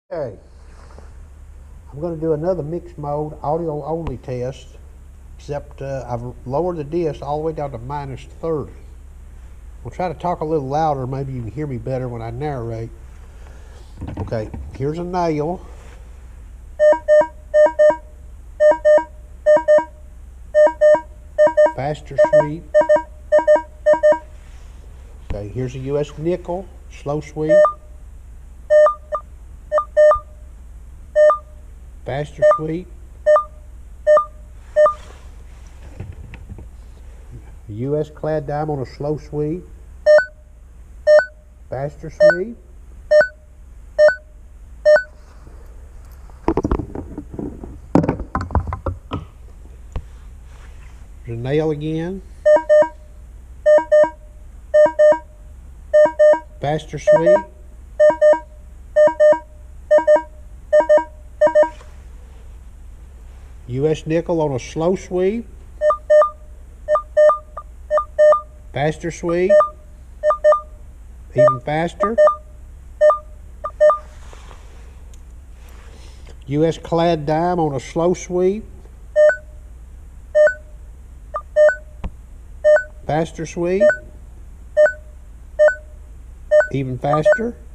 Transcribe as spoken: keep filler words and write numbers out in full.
Okay, I'm going to do another mixed mode audio only test, except uh, I've lowered the disc all the way down to minus thirty. We'll try to talk a little louder, maybe you can hear me better when I narrate. Okay, here's a nail. Faster sweep. Okay, here's a U S nickel, slow sweep. Faster sweep. U S clad dime on a slow sweep. Faster sweep. There's a nail again. Faster sweep. U S nickel on a slow sweep. Faster sweep. Even faster. U S clad dime on a slow sweep. Faster sweep. Even faster.